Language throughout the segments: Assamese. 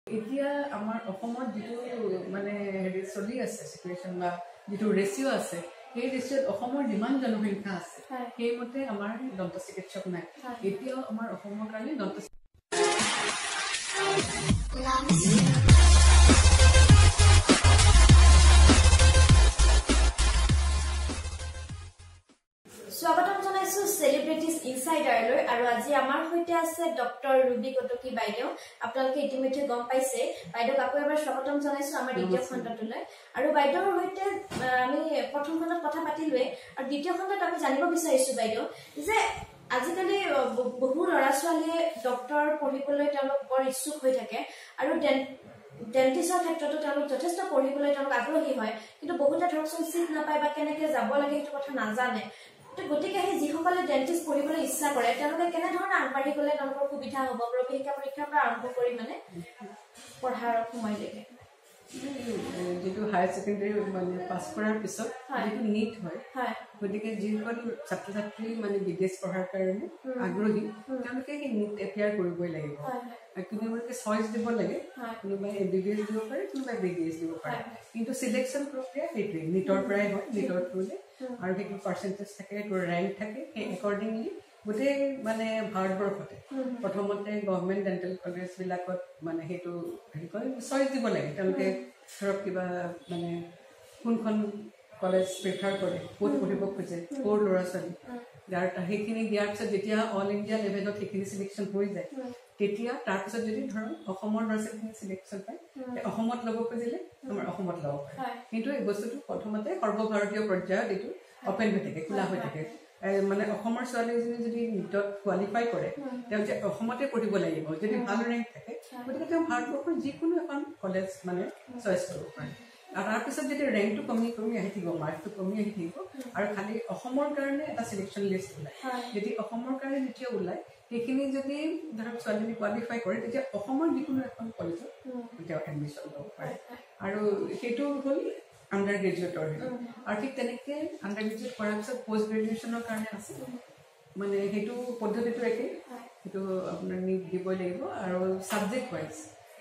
এতিয়া আমাৰ অসমত যেটো মানে হেৰি চলি আছে সিচুৱেশন বা যেটো ৰেশিও আছে সেই ৰেশিওত অসমৰ যিমান জনসংখ্যা আছে সেইমতে আমাৰ দন্ত চিকিৎসক নাই এতিয়াও আমাৰ অসমৰ কাৰণে দন্ত স্বাগতম জনাইছো সেলিব্ৰিটিজ ইনসাইডাৰলৈ আৰু আজি আমাৰ হৈতে আছে ডক্টৰ ৰুবি কটকি বাইদেউ আপোনালোকে ইতিমধ্যে গম পাইছে বাইদেউ আকৌ এবাৰ স্বাগতম জনাইছো আমাৰ দ্বিতীয় খণ্ডটোলৈ আৰু বাইদেউৰ হৈতে আমি প্ৰথম খণ্ডত কথা পাতিলোৱে আৰু দ্বিতীয় খণ্ডত আমি জানিব বিচাৰিছো বাইদেউ যে আজিকালি বহু লৰা ছোৱালীয়ে ডক্টৰ পঢ়িবলৈ তেওঁলোক বৰ ইচ্ছুক হৈ থাকে আৰু ডেন্টিষ্টৰ ক্ষেত্ৰতো তেওঁলোক যথেষ্ট পঢ়িবলৈ তেওঁলোক আগ্ৰহী হয় কিন্তু বহুতে ধৰকচোন চিট নাপায় বা কেনেকৈ যাব লাগে সেইটো কথা নাজানে গতিকে সেই যিসকলে ডেন্টিষ্ট পঢ়িবলৈ ইচ্ছা কৰে তেওঁলোকে কেনে ধৰণে আগবাঢ়ি গ'লে তেওঁলোকৰ সুবিধা হ'ব প্ৰৱেশিকা পৰীক্ষাৰ পৰা আৰম্ভ কৰি মানে পঢ়াৰ সময়লৈকে যেটো হায়াৰ সেকেন্ডাৰী মানে পাস কৰাৰ পিছত যেটো নিট হয় গতিকে যিসকল ছাত্ৰ ছাত্ৰী মানে বিদেশ পঢ়াৰ কাৰণে আগ্ৰহী তেওঁলোকে সেই নিট এপ্লাই কৰিবই লাগিব কোনোবাকে চইচ দিব লাগে কোনোবাই এমবিবিএছ দিব পাৰে কোনোবাই বিডিএছ দিব পাৰে কিন্তু সিলেকশন প্ৰক্ৰিয়া সেইটোৱে নিটৰ পৰাই হয় নিটৰ থ্ৰুলে আৰু সেইটো পাৰ্চেন্টেজ থাকে এইটো ৰেংক থাকে সেই একৰ্ডিংলি গোটেই মানে ভাৰতবৰ্ষতে প্ৰথমতে গভৰ্ণমেণ্ট ডেণ্টেল কলেজ বিলাকত মানে সেইটো হেৰি কৰে চইচ দিব লাগে তেওঁলোকে ধৰক কিবা মানে কোনখন কলেজ প্ৰিফাৰ কৰে ক'ত পঢ়িব খোজে ক'ৰ ল'ৰা ছোৱালী যাৰ সেইখিনি দিয়াৰ পিছত যেতিয়া অল ইণ্ডিয়া লেভেলত সেইখিনি চিলেকশ্যন হৈ যায় তেতিয়া তাৰপিছত যদি ধৰক অসমৰ ল'ৰা ছোৱালীখিনি চিলেকশ্যন পায় অসমত ল'ব খুজিলে আমাৰ অসমত ল'ব পাৰে কিন্তু এই বস্তুটো প্ৰথমতে সৰ্বভাৰতীয় পৰ্যায়ত এইটো অপেন হৈ থাকে খোলা হৈ থাকে মানে অসমৰ ছোৱালীজনী যদি নিটত কোৱালিফাই কৰে তেওঁ যে অসমতে পঢ়িব লাগিব যদি ভাল ৰেংক থাকে গতিকে তেওঁ ভাৰতবৰ্ষৰ যিকোনো এখন কলেজ মানে চইচ কৰিব পাৰে আৰু তাৰপিছত যদি ৰেংকটো কমি কমি আহি থাকিব মাৰ্কটো কমি আহি থাকিব আৰু খালি অসমৰ কাৰণে এটা চিলেকশ্যন লিষ্ট ওলায় যদি অসমৰ কাৰণে যেতিয়া ওলায় সেইখিনি যদি ধৰক ছোৱালীজনী কোৱালিফাই কৰে তেতিয়া অসমৰ যিকোনো এখন কলেজত তেওঁ এডমিশ্যন ল'ব পাৰে আৰু সেইটো হ'ল আণ্ডাৰ গ্ৰেজুৱেটৰ আৰু ঠিক তেনেকৈ আণ্ডাৰ গ্ৰেজুৱেট কৰাৰ পিছত পষ্ট গ্ৰেজুৱেশ্যনৰ কাৰণে আছে মানে সেইটো পদ্ধতিটো একেই সেইটো আপোনাৰ নিট দিবই লাগিব আৰু ছাবজেক্ট ৱাইজ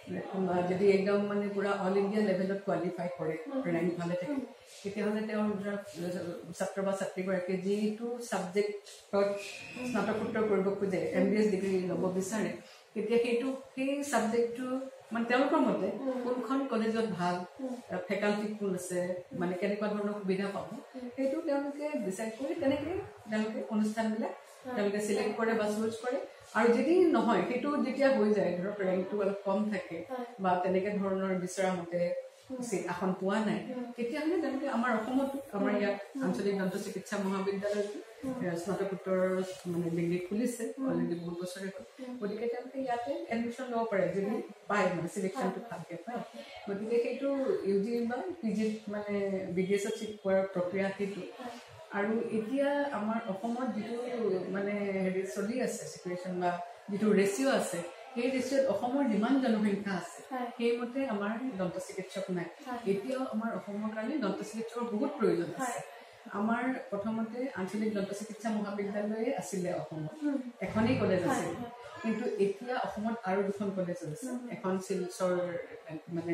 যদি একদম মানে পুৰা অল ইণ্ডিয়া লেভেলত কোৱালিফাই কৰে ৰেংক ভালে থাকে তেতিয়াহ'লে তেওঁৰ ছাত্ৰ বা ছাত্ৰীগৰাকীয়ে যিটো ছাবজেক্টত স্নাতকোত্তৰ কৰিব খোজে MBS ডিগ্ৰী ল'ব বিচাৰে তেতিয়া সেই ছাবজেক্টটো মানে তেওঁলোকৰ মতে কোনখন কলেজত ভাল ফেকাল্টি কোন আছে মানে কেনেকুৱা ধৰণৰ সুবিধা পাব সেইটো তেওঁলোকে ডিচাইড কৰি তেনেকৈ তেওঁলোকে অনুষ্ঠানবিলাক তেওঁলোকে চিলেক্ট কৰে বা চুজ কৰে আৰু যদি নহয় সেইটো যেতিয়া হৈ যায় ধৰক ৰেংকটো অলপ কম থাকে বা তেনেকৈ ধৰণৰ বিচৰা মতে আসন পোৱা নাই তেতিয়াহ'লে তেওঁলোকে আমাৰ অসমত আমাৰ ইয়াত আঞ্চলিক দন্ত চিকিৎসা মহাবিদ্যালয়ত স্নাতকোত্তৰ মানে ডিগ্ৰী খুলিছে অলৰেডি বহুত বছৰে হ'ল গতিকে তেওঁলোকে ইয়াতে এডমিশ্যন ল'ব পাৰে যদি পায় মানে চিলেকশ্যনটো ভালকৈ পায় গতিকে সেইটো UG বা PGত মানে BDSত চিট পোৱাৰ প্ৰক্ৰিয়া সেইটো আৰু এতিয়া আমাৰ অসমত যেটো মানে হেৰি চলি আছে সিচুৱেশন বা যেটো ৰেশিও আছে সেই ৰেশিওত অসমৰ যিমান জনসংখ্যা আছে সেইমতে আমাৰ দন্ত চিকিৎসক নাই এতিয়াও আমাৰ অসমৰ কাৰণে দন্ত চিকিৎসকৰ বহুত প্ৰয়োজন আছে আমাৰ প্ৰথমতে আঞ্চলিক দন্ত চিকিৎসা মহাবিদ্যালয়ে আছিলে অসমত এখনেই কলেজ আছিল কিন্তু এতিয়া অসমত আৰু দুখন কলেজ আছে এখন শিলচৰ মানে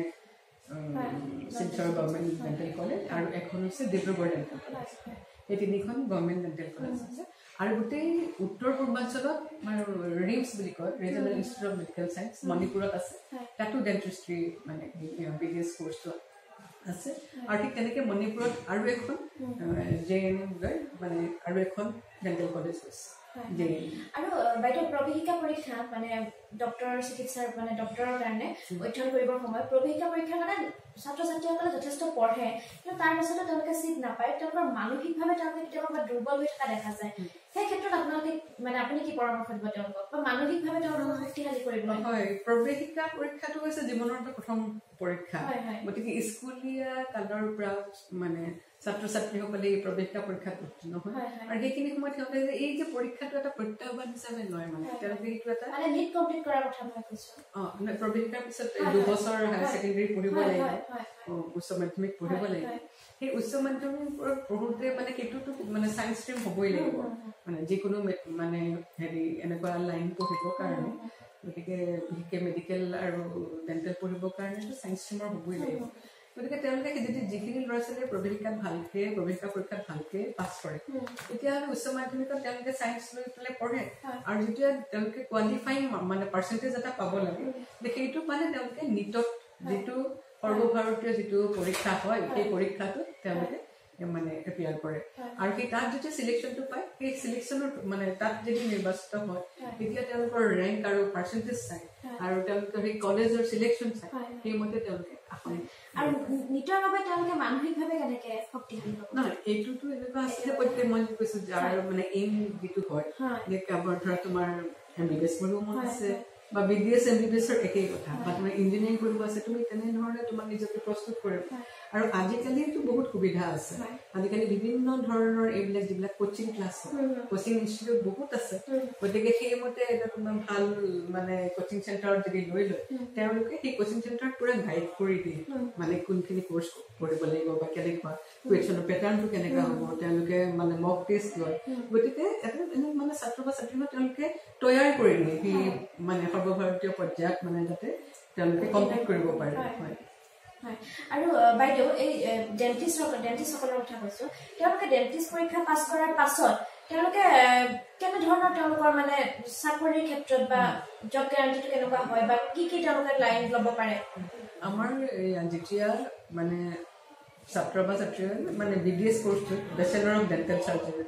শিলচৰ গভৰ্ণমেণ্ট ডেণ্টেল কলেজ আৰু এখন হৈছে ডিব্ৰুগড় ডেণ্টেল কলেজ এই তিনিখন গভৰ্ণমেণ্ট ডেণ্টেল কলেজ আছে আৰু গোটেই উত্তৰ পূৰ্বাঞ্চলত মানে ৰিমছ বুলি কয় regional institute of medical science মণিপুৰত আছে তাতো ডেণ্টিষ্ট্ৰি মানে BDS কোৰ্চটো আছে আৰু ঠিক তেনেকৈ মণিপুৰত আৰু এখন JNM মানে আৰু এখন ডেণ্টেল কলেজ আছে আৰু বাইদেউ প্ৰৱেশিকা পৰীক্ষা মানে ডক্টৰ চিকিৎসাৰ মানে ডক্টৰৰ কাৰণে অধ্যয়ন কৰিবৰ সময়ত প্ৰৱেশিকা পৰীক্ষাৰ কাৰণে ছাত্ৰ ছাত্ৰীসকলে যথেষ্ট পঢ়ে কিন্তু তাৰ পাছতো তেওঁলোকে চিট নাপায় তেওঁলোকৰ মানসিকভাৱে তেওঁলোকে কেতিয়াবা দুৰ্বল হৈ থকা দেখা যায় সেই ক্ষেত্ৰত আপোনালোকে মানে আপুনি কি পৰামৰ্শ দিব তেওঁলোকক বা মানসিকভাৱে তেওঁলোকক শক্তিশালী কৰিবলৈ হয় প্ৰৱেশিকা পৰীক্ষাটো হৈছে জীৱনৰ এটা প্ৰথম পৰীক্ষা গতিকে স্কুলীয়া কালৰ পৰা মানে ছাত্ৰ ছাত্ৰীসকলে এই প্ৰৱেশিকা পৰীক্ষাত উত্তীৰ্ণ হয় আৰু সেইখিনি সময়ত সিহঁতে এই যে পৰীক্ষাটো এটা প্ৰত্যাহ্বান হিচাপে লয় মানে তেওঁলোকে সেইটো এটা মানে নিট কমপ্লিট কৰাৰ কথা মই কৈছো প্ৰৱেশিকাৰ পিছত 2 বছৰ হায়াৰ সেকেন্ডাৰী পঢ়িব লাগিব উচ্চ মাধ্যমিক পঢ়িব লাগিব সেই উচ্চ মাধ্যমিক পঢ়োতে মানে সেইটোতো মানে সায়েন্স ষ্ট্ৰীম হ'বই লাগিব মানে যিকোনো মানে হেৰি এনেকুৱা লাইন পঢ়িবৰ কাৰণে গতিকে বিশেষকৈ মেডিকেল আৰু ডেণ্টেল পঢ়িবৰ কাৰণেতো ছায়েন্স ষ্ট্ৰীমৰ হ'বই লাগিব গতিকে তেওঁলোকে যদি যিখিনি ল'ৰা ছোৱালীয়ে প্ৰৱেশিকা পৰীক্ষাত ভালকৈ পাছ কৰে তেতিয়াহ'লে উচ্চ মাধ্যমিকত তেওঁলোকে ছায়েন্স লৈ পেলাই পঢ়ে আৰু যেতিয়া তেওঁলোকে কোৱালিফাইং মানে পাৰ্চেণ্টেজ এটা পাব লাগে সেইটো মানে তেওঁলোকে নিটত যিটো সৰ্বভাৰতীয় যিটো পৰীক্ষা হয় সেই পৰীক্ষাটোত তেওঁলোকে মানে এপিয়াৰ কৰে আৰু সেই তাত যেতিয়া চিলেকশ্যনটো পায় সেই চিলেকশ্যনৰ মানে তাত যদি নিৰ্বাচিত হয় তেতিয়া তেওঁলোকৰ ৰেংক আৰু পাৰ্চেণ্টেজ চায় আৰু তেওঁলোকৰ সেই কলেজৰ চিলেকশ্যন চায় সেইমতে তেওঁলোকে আসন আৰু নিটৰ বাবে তেওঁলোকে মানসিকভাৱে কেনেকে শক্তিশালী হ'ব নহয় এইটোতো এনেকুৱা আছে যে প্ৰত্যেক মই কৈছোঁ যাৰ মানে এইম যিটো হয় যে কাৰোবাৰ ধৰা তোমাৰ MBBS পঢ়িব মন আছে বা BDS MBBSৰ একেই কথা বা তোমাৰ ইঞ্জিনিয়াৰিং কৰিব আছে তুমি তেনেধৰণে তোমাক নিজকে প্ৰস্তুত কৰিবা আৰু আজিকালিতো বহুত সুবিধা আছে আজিকালি বিভিন্ন ধৰণৰ এইবিলাক যিবিলাক কোচিং ক্লাছ কোচিং ইনষ্টিটিউট বহুত আছে গতিকে সেইমতে এটা তোমাৰ ভাল মানে কোচিং চেণ্টাৰত যদি লৈ লয় তেওঁলোকে সেই কোচিং চেণ্টাৰত পুৰা গাইড কৰি দিয়ে মানে কোনখিনি কোৰ্চ কৰিব লাগিব বা কেনেকুৱা কুৱেশ্যনৰ পেটাৰ্ণটো কেনেকুৱা হ'ব তেওঁলোকে মানে মক টেষ্ট লয় গতিকে এটা এনে মানে ছাত্ৰ বা ছাত্ৰীক তেওঁলোকে তৈয়াৰ কৰি দিয়ে সেই মানে সৰ্বভাৰতীয় পৰ্যায়ত মানে যাতে তেওঁলোকে কমপ্লিট কৰিব পাৰে আৰু বাইদেউ এই ডেণ্টিষ্টসকলৰ কথা কৈছোঁ তেওঁলোকে ডেণ্টিষ্ট পৰীক্ষা পাছ কৰাৰ পাছত তেওঁলোকে কেনেধৰণৰ তেওঁলোকৰ মানে চাকৰিৰ ক্ষেত্ৰত বা জব গেৰাণ্টিটো কেনেকুৱা হয় বা কি তেওঁলোকে লাইন ল'ব পাৰে আমাৰ যেতিয়া মানে ছাত্ৰ বা ছাত্ৰীয়ে মানে BDS কোৰ্চটোত bachelor of dental surgery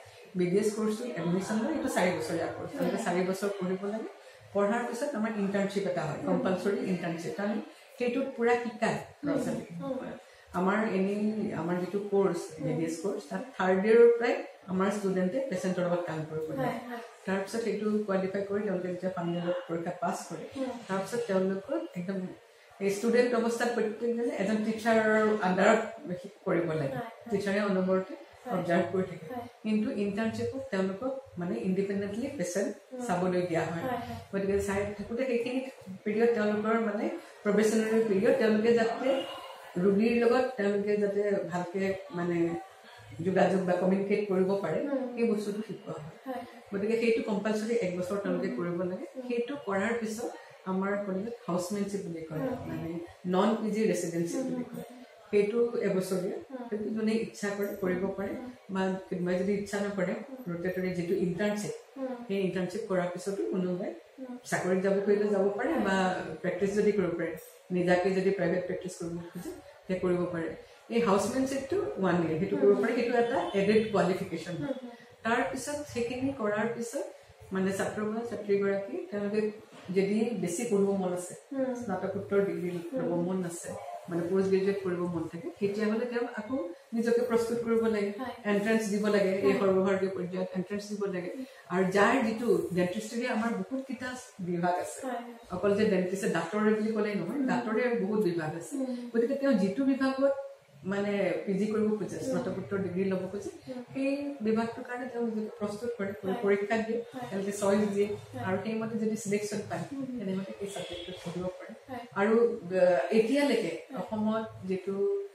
BDS কোৰ্চটোত এডমিশ্যন লয় এইটো 4 বছৰীয়া কোৰ্চ তেওঁলোকে 4 বছৰ পঢ়িব লাগে পঢ়াৰ পিছত আমাৰ ইণ্টাৰ্ণশ্বিপ এটা হয় কম্পালচৰি ইণ্টাৰ্ণশ্বিপ কাৰণ সেইটোত পুৰা শিকায় ল'ৰা ছোৱালী আমাৰ এনেই আমাৰ যিটো কোৰ্চ BDS কোৰ্চ তাত 3rd ইয়েৰৰ পৰাই আমাৰ ষ্টুডেণ্টে পেচেণ্টৰ লগত কাম কৰিব লাগে তাৰপিছত সেইটো কোৱালিফাই কৰি তেওঁলোকে যেতিয়া ফাইনেলত পৰীক্ষা পাছ কৰে তাৰপিছত তেওঁলোকক একদম এই ষ্টুডেণ্ট অৱস্থাত প্ৰত্যেকজনে এজন টিচাৰৰ আণ্ডাৰত কৰিব লাগে টিচাৰে অনবৰতে অবজাৰ্ভ কৰি থাকে কিন্তু ইণ্টাৰ্ণশ্বিপত তেওঁলোকক মানে ইণ্ডিপেণ্ডেণ্টলি পেচেণ্ট চাবলৈ দিয়া হয় গতিকে চাই থাকোঁতে সেইখিনি পিৰিয়ড তেওঁলোকৰ মানে প্ৰফেচনেল পিৰিয়ড তেওঁলোকে যাতে ৰোগীৰ লগত তেওঁলোকে যাতে ভালকৈ মানে যোগাযোগ বা কমিউনিকেট কৰিব পাৰে সেই বস্তুটো শিকোৱা হয় গতিকে সেইটো কম্পালচৰি 1 বছৰ তেওঁলোকে কৰিব লাগে সেইটো কৰাৰ পিছত আমাৰ কলেজত হাউচমেনশ্বিপ বুলি কয় মানে নন PG ৰেচিডেঞ্চি বুলি কয় সেইটো এবছৰীয়া সেইটো যোনে ইচ্ছা কৰে কৰিব পাৰে বা কোনোবাই যদি ইচ্ছা নকৰে ৰোটেটৰী যিটো ইণ্টাৰ্ণশ্বিপ সেই ইণ্টাৰ্ণশ্বিপ কৰাৰ পিছতো কোনোবাই চাকৰিত যাব খুজিলে যাব পাৰে বা প্ৰেক্টিছ যদি কৰিব পাৰে নিজাকৈ যদি প্ৰাইভেট প্ৰেক্টিছ কৰিব খোজে সেই কৰিব পাৰে এই হাউচমেনশ্বিপটো 1 year সেইটো কৰিব পাৰে সেইটো এটা এডেড কোৱালিফিকেশ্যন তাৰপিছত সেইখিনি কৰাৰ পিছত মানে ছাত্ৰ বা ছাত্ৰীগৰাকী তেওঁলোকে যদি বেছি পঢ়িব মন আছে স্নাতকোত্তৰ ডিগ্ৰী ল'ব মন আছে মানে পোষ্ট গ্ৰেজুৱেট কৰিব মন থাকে তেতিয়াহ'লে তেওঁ আকৌ নিজকে প্ৰস্তুত কৰিব লাগে এণ্ট্ৰেঞ্চ দিব লাগে এই সৰ্বভাৰতীয় পৰ্যায়ত এণ্ট্ৰেঞ্চ দিব লাগে আৰু যাৰ যিটো ডেণ্টিষ্টৰী আমাৰ বহুতকেইটা বিভাগ আছে অকল যে ডেণ্টিষ্ট ডাক্তৰে বুলি ক'লেই নহয় ডাক্তৰে বহুত বিভাগ আছে গতিকে তেওঁ যিটো বিভাগত মানে PG কৰিব খোজে স্নাতকোত্তৰ ডিগ্ৰী ল'ব খোজে সেই বিভাগটোৰ কাৰণে তেওঁ নিজকে প্ৰস্তুত কৰে পৰীক্ষা দিয়ে তেওঁলোকে চইচ দিয়ে আৰু সেইমতে যদি চিলেকশ্যন পায় তেনেহ'লে সেই ছাবজেক্টটোত পঢ়িব পাৰে আৰু এতিয়ালৈকে অসমত যিটো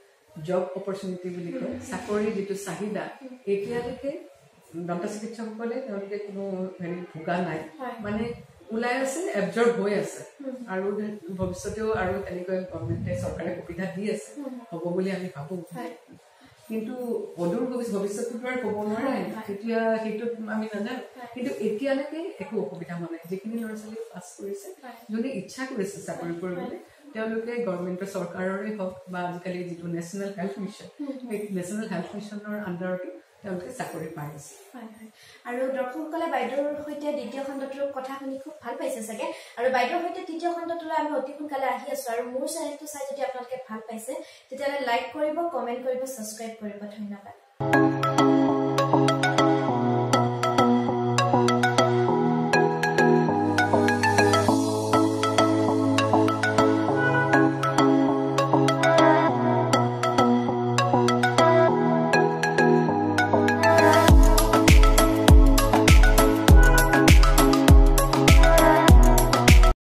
জব অপৰচুনিটি বুলি কয় চাকৰিৰ যিটো চাহিদা এতিয়ালৈকে দন্ত চিকিৎসকসকলে তেওঁলোকে কোনো হেৰি ভোগা নাই মানে ওলাই আছে এবজৰ্ব হৈ আছে আৰু ভৱিষ্যতেও আৰু তেনেকৈ গভৰ্ণমেণ্টে চৰকাৰে সুবিধা দি আছে হ'ব বুলি আমি ভাবোঁ কিন্তু অদূৰ ভৱিষ্যতটো আৰু ক'ব নোৱাৰে তেতিয়া সেইটোত আমি নাজানো কিন্তু এতিয়ালৈকে একো অসুবিধা হোৱা নাই যিখিনি ল'ৰা ছোৱালী পাছ কৰিছে যোনে ইচ্ছা কৰিছে চাকৰি কৰিবলৈ তেওঁলোকে গভৰ্ণমেণ্টৰ চৰকাৰৰে হওক বা আজিকালি যিটো নেশ্যনেল হেল্থ মিছন সেই নেশ্যনেল হেল্থ মিছনৰ আণ্ডাৰতো তেওঁলোকে চাকৰি পাই আছে আৰু দৰ্শকসকলে বাইদেউৰ সৈতে দ্বিতীয় খণ্ডটোৰ কথা শুনি খুব ভাল পাইছে চাগে আৰু বাইদেউৰ সৈতে তৃতীয় খণ্ডটোলৈ আমি অতি সোনকালে আহি আছোঁ আৰু মোৰ চেনেলটো চাই যদি আপোনালোকে ভাল পাইছে তেতিয়াহ'লে লাইক কৰিব কমেণ্ট কৰিব ছাবস্ক্ৰাইব কৰিব ধন্যবাদ